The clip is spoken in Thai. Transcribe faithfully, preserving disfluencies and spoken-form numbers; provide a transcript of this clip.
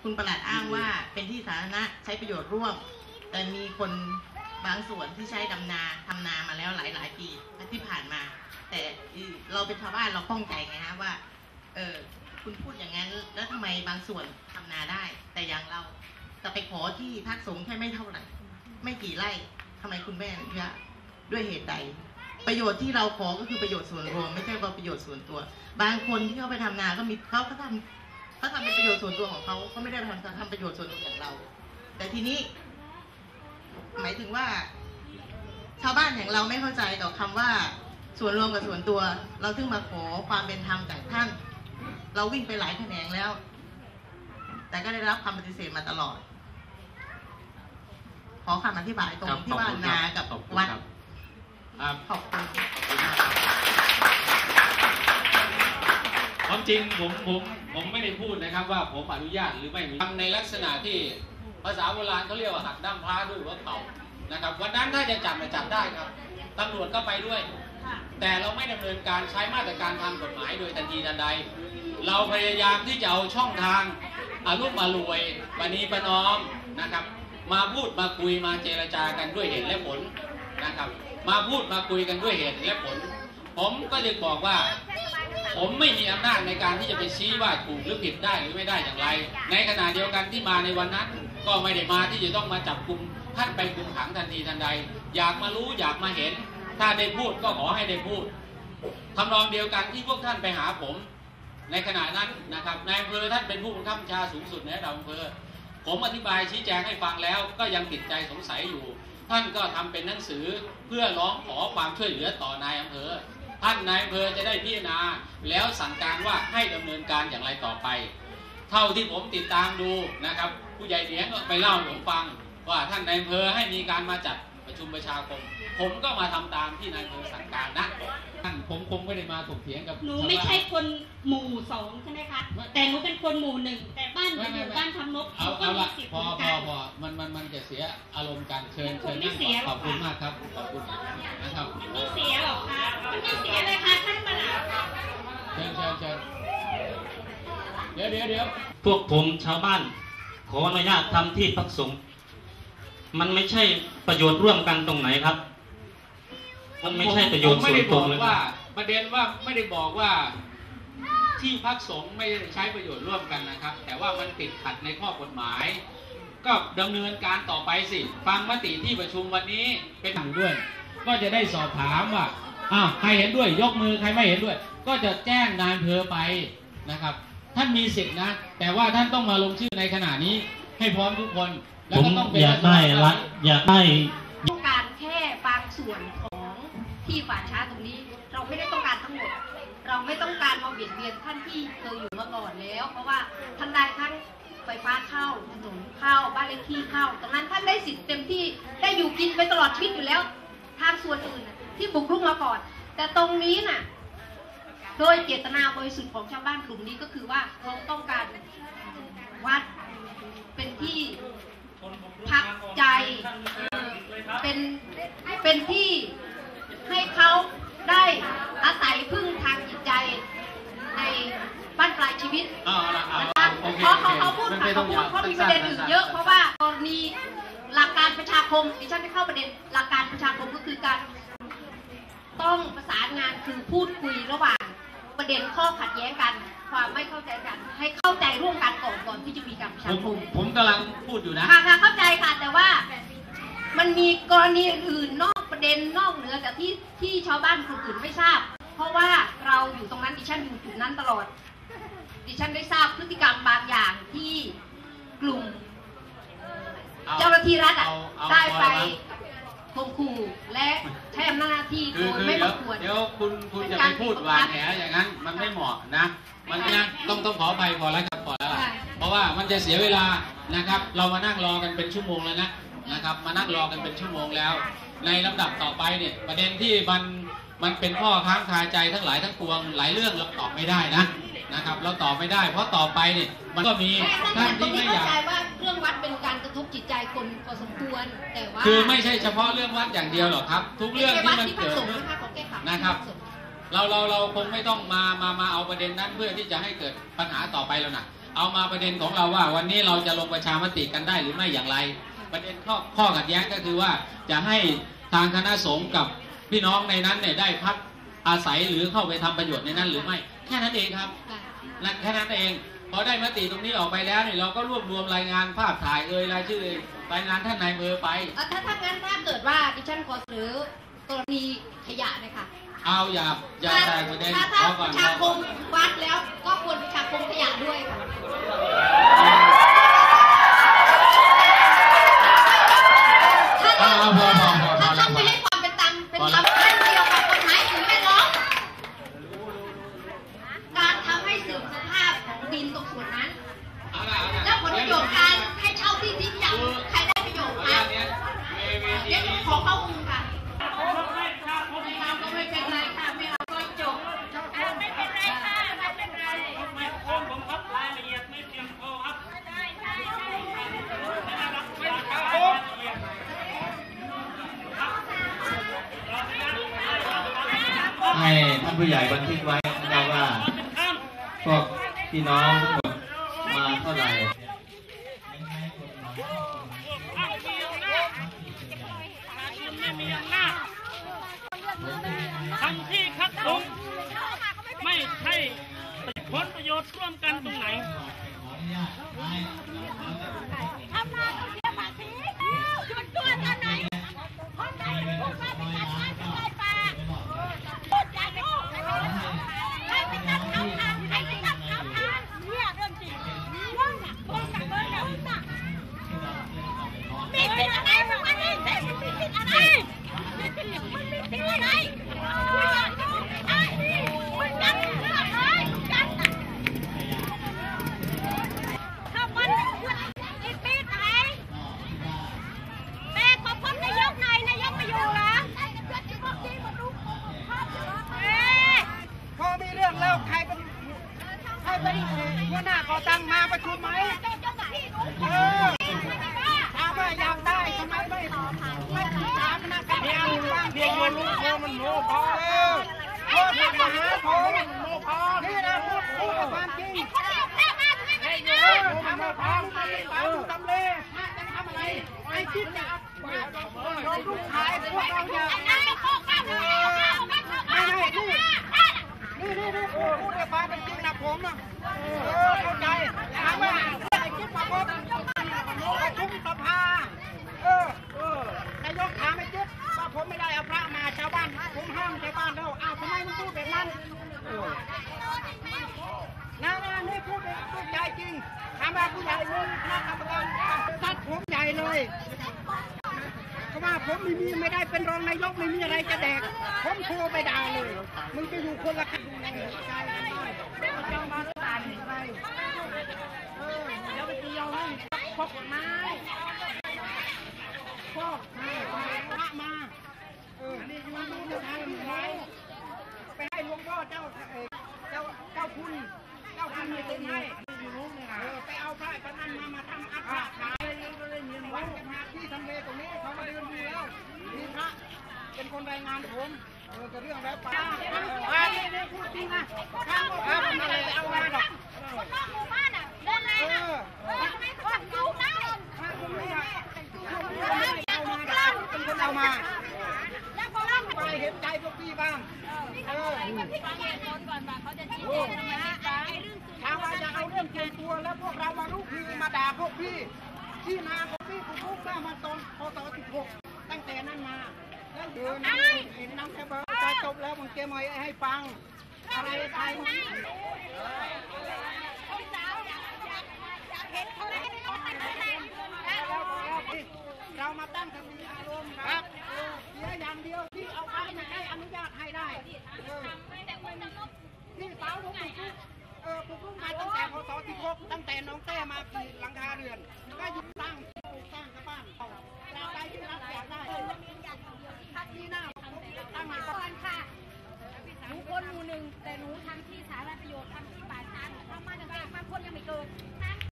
คุณปลัดอ้างว่าเป็นที่สาธารณะใช้ประโยชน์ร่วมแต่มีคนบางส่วนที่ใช้ดำนาทำนามาแล้วหลายหลายปีที่ผ่านมาแต่เราเป็นชาวบ้านเราข้องใจไงฮะว่าเออคุณพูดอย่างนั้นแล้วทำไมบางส่วนทำนาได้แต่อย่างเราจะไปขอที่พักสงฆ์แค่ไม่เท่าไหร่ไม่กี่ไร่ทำไมคุณแม่อนุญาตด้วยเหตุใดประโยชน์ที่เราขอก็คือประโยชน์ส่วนรวมไม่ใช่ว่าประโยชน์ส่วนตัวบางคนที่เขาไปทำนาก็มีเขาก็ทำเขาทำเป็นประโยชน์ส่วนตัวของเขาเขาไม่ได้ทำทำประโยชน์ส่วนรวมอย่างเราแต่ทีนี้หมายถึงว่าชาวบ้านอย่างเราไม่เข้าใจต่อคำว่าส่วนรวมกับส่วนตัวเราถึงมาขอความเป็นธรรมจากท่านเราวิ่งไปหลายแขนงแล้วแต่ก็ได้รับคำปฏิเสธมาตลอดขอคำอธิบายตรงที่ว่านากับวัดขอบคุณความจริงผมผมผมไม่ได้พูดนะครับว่าผมอนุญาตหรือไม่ทำในลักษณะที่ภาษาโบราณเขาเรียกว่าหักด้ามพระด้วยหัวเข่านะครับวันนั้นถ้าจะจับจะจับได้ครับตำรวจก็ไปด้วยแต่เราไม่ดำเนินการใช้มาตรการทางกฎหมายโดยทันทีทันใดเราพยายามที่จะเอาช่องทางอารุ่มอรวยปณีประนอมนะครับมาพูดมาคุยมาเจรจากันด้วยเหตุและผลนะครับมาพูดมาคุยกันด้วยเหตุและผลผมก็จะบอกว่าผมไม่มีอำนาจในการที่จะไปชี้ว่าถูกหรือผิดได้หรือไม่ได้อย่างไรในขณะเดียวกันที่มาในวันนั้นก็ไม่ได้มาที่จะต้องมาจับกุมท่านไปคุมขังทันทีทันใดอยากมารู้อยากมาเห็นถ้าได้พูดก็ขอให้ได้พูดทำนองเดียวกันที่พวกท่านไปหาผมในขณะนั้นนะครับนายอำเภอท่านเป็นผู้บังคับบัญชาสูงสุดในระดับอำเภอผมอธิบายชี้แจงให้ฟังแล้วก็ยังติดใจสงสัยอยู่ท่านก็ทำเป็นหนังสือเพื่อร้องขอความช่วยเหลือต่อนายอำเภอท่านนายอำเภอจะได้พิจารณาแล้วสั่งการว่าให้ดำเนินการอย่างไรต่อไปเท่าที่ผมติดตามดูนะครับผู้ใหญ่เลี้ยงก็ไปเล่าให้ผมฟังว่าท่านนายอำเภอให้มีการมาจัดประชุมประชาคมผมก็มาทำตามที่นายอำเภอสั่งการนะท่านผมคงไม่ได้มาถกเถียงกับหนูไม่ใช่คนหมู่สองใช่ไหมคะแต่หนูเป็นคนหมู่หนึ่งแต่บ้านอยู่บ้านทำนกเขาก็มีสิทธิ์เหมือนกันพอมันมันมันจะเสียอารมณ์กันเชิญเชิญนั่งขอบคุณมากครับขอบคุณนะครับไม่เสียหรอกค่ะมันไม่เสียเลยค่ะท่านประหลัดเชิญเชิญเชิญเดี๋ยวเดี๋ยวเดี๋ยวพวกผมชาวบ้านขออนุญาตทำที่พักสงฆ์มันไม่ใช่ประโยชน์ร่วมกันตรงไหนครับมันไม่ใช่ประโยชน์ส่วนตรงเลยว่าประเด็นว่าไม่ได้บอกว่าที่พักสงฆ์ไม่ได้ใช้ประโยชน์ร่วมกันนะครับแต่ว่ามันติดขัดในข้อกฎหมายก็ดำเนินการต่อไปสิฟังมติที่ประชุมวันนี้เป็นหนังด้วยก็จะได้สอบถามว่าอ้าวใครเห็นด้วยยกมือใครไม่เห็นด้วยก็จะแจ้งนายอำเภอไปนะครับท่านมีสิทธินะแต่ว่าท่านต้องมาลงชื่อในขณะนี้ให้พร้อมทุกคนแล้วก็ต้องเป็นอยากได้ละอยากได้ต้องการแค่บางส่วนของที่ป่าช้าตรงนี้เราไม่ได้ต้องการทั้งหมดเราไม่ต้องการมาเบียดเบียนท่านที่เคยอยู่มาก่อนแล้วเพราะว่าท่านได้ทั้งไฟฟ้าเข้าถนนเข้าบ้านเลขที่เข้าตรงนั้นท่านได้สิทธิ์เต็มที่ได้อยู่กินไปตลอดชีวิตอยู่แล้วทางส่วนอื่นที่บุกรุกมาก่อนแต่ตรงนี้น่ะโดยเจตนาบริสุทธิ์ของชาวบ้านกลุ่มนี้ก็คือว่าเขาต้องการวัดเป็นที่พักใจเป็นเป็นที่ให้เขาได้อาศัยพึ่งทางจิตใจในบ้านปลายชีวิตนะคะเพราะเขาเขาพูดเขาพูดเขามีประเด็นอื่นเยอะเพราะว่ากรณีหลักการประชาคมดิฉันไม่เข้าประเด็นหลักการประชาคมก็คือการต้องประสานงานคือพูดคุยระหว่างประเด็นข้อขัดแย้งกันความไม่เข้าใจกันให้เข้าใจร่วมกันก่อนก่อนที่จะมีการประชาคมผมกำลังพูดอยู่นะค่ะเข้าใจค่ะแต่ว่ามันมีกรณีอื่นนอกประเด็นนอกเหนือจากที่ที่ชาวบ้านคนอื่นไม่ทราบเพราะว่าเราอยู่ตรงนั้นดิฉันอยู่จุดนั้นตลอดดิฉันได้ทราบพฤติกรรมบางอย่างที่กลุ่มเจ้าหน้าที่รัฐได้ไปข่มขู่และใช้อำนาจหน้าที่โดยไม่สมควรเดี๋ยวคุณคุณจะไปพูดวางแผนอย่างนั้นมันไม่เหมาะนะมันนะต้องต้องขอไปพอแล้วครับพอแล้วเพราะว่ามันจะเสียเวลานะครับเรามานั่งรอกันเป็นชั่วโมงแล้วนะนะครับมานั่งรอกันเป็นชั่วโมงแล้วในลำดับต่อไปเนี่ยประเด็นที่มันมันเป็นข้อค้างคาใจทั้งหลายทั้งปวงหลายเรื่องเราตอบไม่ได้นะนะครับเราตอบไม่ได้เพราะต่อไปเนี่ยมันก็มีท่านที่ไม่อยากว่าเรื่องวัดเป็นการกระทบจิตใจคนพอสมควรแต่ว่าคือไม่ใช่เฉพาะเรื่องวัดอย่างเดียวหรอกครับทุกเรื่องที่มันเกิดนะครับเราเราเราคงไม่ต้องมามามาเอาประเด็นนั้นเพื่อที่จะให้เกิดปัญหาต่อไปแล้วนะเอามาประเด็นของเราว่าวันนี้เราจะลงประชามติกันได้หรือไม่อย่างไร ประเด็นข้อข้อขัดแย้งก็คือว่าจะให้ทางคณะสงฆ์กับพี่น้องในนั้นเนี่ยได้พักอาศัยหรือเข้าไปทำประโยชน์ในนั้นหรือไม่แค่นั้นเองครับนั่นแค่นั้นเองพอได้มติตรงนี้ออกไปแล้วเนี่ยเราก็รวบรวมรายงานภาพถ่ายเอ่ยรายชื่อเอ่ยรายงานท่านนายอำเภอไปถ้าถ้างั้นถ้าเกิดว่าดิฉันขอเสนอกรณีขยะเลยค่ะเอาอย่าอย่าแตกประเด็นถ้าถ้าเอาก่ปอนระชาคมวัดแล้วก็ควรประชาคมขยะด้วยค่ะถ้าเราถ้าเราไม่ให้ความเป็นธรรมเป็นธรรมเรื่องเกี่ยวกับกฎหมายสิ่งแวดล้อมการทำให้เสื่อมสภาพของดินตรงส่วนนั้นแล้วผลประโยชน์การให้เช่าที่ทิ้งอย่างใครได้ประโยชน์คะเดี๋ยวขอข้อมูลค่ะไม่เป็นไรค่ะไม่เอาก็จบไม่เป็นไรค่ะไม่เป็นไรไม่โอนผมครับรายละเอียดไม่เพียงพอครับใช่ใช่ใช่ให้ท่านผู้ใหญ่บันทึกไว้นะครับว่าพวกพี่น้องทั้งหมดมาเท่าไหร่ทำที่คัดสงไม่ใช่ผลประโยชน์ร่วมกันตรงไหนทำมาต้องเสียภาษีหยุดตัวตอนไหนคนไหนพูดมาเป็นการงานเป็นไรป่าพูดอย่าพูดใครไปตัดเขาทางใครไปตัดเขาทางเนี่ยเรื่องจริงเรื่องหนักเรื่องหนักเรื่องหนักหนักมีสิทธิ์อะไรบ้างวะนี่มีสิทธิ์อะไรมีสิทธิ์มันมีสิทธิ์อะไรไอ้นี่มันยัดเลือกเลยยัดถ้าวันหนึ่งคุณอีกปีไหนแม่ขอพบนายกหน่อยนายกมาอยู่เหรอพอมีเรื่องแล้วใครเป็นใครเป็นหัวหน้าก่อตั้งมาประชุมไหมเออถามว่าอยากได้ทำไมไม่ไม่ปรึกษาคณะกรรมการบ้างเพียงวันรู้พอมันโง่พอเออโทษทำมาหาผมนี่นะพูดพูดความจริงเออทำมาพร้อมทำเลยทำเลยจะทำอะไรไอ้คิดจะโดนลูกขายพวกเราเนี่ยไม่ไม่นี่นี่นี่นี่พูดพูดในความเป็นจริงนะผมนะเออเข้าใจถามว่าไอ้คิดมาพบประชุมสภาเออเออนายกถามไอ้จิ๊บว่าผมไม่ได้เอาพระมาชาวบ้านผมห้ามชาวบ้านแล้วอ้าวทำไมมึงพูดแบบนั้นนะนะนี่พูดพูดใหญ่จริงถามว่าผู้ใหญ่เลยคณะกรรมการซัดผมใหญ่เลยเพราะว่าผมไม่มีไม่ได้เป็นรองนายกไม่มีอะไรจะแดกผมโทรไปด่าเลยมึงจะอยู่คนละขั้นใจจะมาตานไปเออเดี๋ยวไปตีเอาให้พกไม้พกไม้พระมาเออนี่มาดูเรื่องทางไม้ไปให้หลวงพ่อเจ้าเจ้าเจ้าคุณเจ้าคุณไม่เป็นให้เออไปเอาพระพระนั้นมามาทำอัฐขายวันจะมาที่ทำเลตรงนี้เขามาเดินดูแล้วมีพระเป็นคนรายงานผมเออจะเรื่องแล้วป่าอ่านี่นี่พูดจริงนะข้ามก็ข้ามมาเลยเอามาดอกคนนอกหมู่บ้านอ่ะเดินเลยทำไมต้องดูนะข้ามคนนี้เอามาดอกเป็นคนเอามาแล้วพอเราไปเห็นใจพวกพี่บ้างเออถามว่าจะเอาเรื่องเกณฑ์ตัวแล้วพวกเรามาลุกฮือมาด่าพวกพี่ที่มาพวกพี่ผมพูดได้มาตอนพศสิบหกตั้งแต่นั้นมาแล้วเดินเห็นน้ำแค่เบอร์จะจบแล้วมึงเกมอะไรให้ฟังอะไรใครเรามาตั้งสติอารมณ์ครับเสียอย่างเดียวที่เอาไปไม่ให้อนุญาตให้ได้ที่เสาผมปลูกเออปลูกลูกมาตั้งแต่พศสิบหกตั้งแต่น้องเต้มากี่หลังคาเรือนก็อยู่ตั้งปลูกตั้งกับบ้านเราไปที่รับอยากได้ที่หน้าผมตั้งมาก่อนค่ะหนูคนหมู่หนึ่งแต่หนูทำที่สาธารณประโยชน์ทำที่ป่าช้าทำมาตั้งแต่บางคนยังไม่เกิด